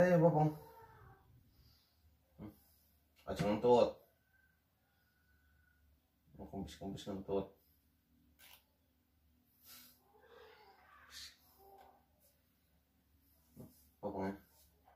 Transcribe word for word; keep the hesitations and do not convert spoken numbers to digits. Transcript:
Ayo Bopong. Aja ngentut. Mau kumpis-kumpis ngentut. Bopong ya.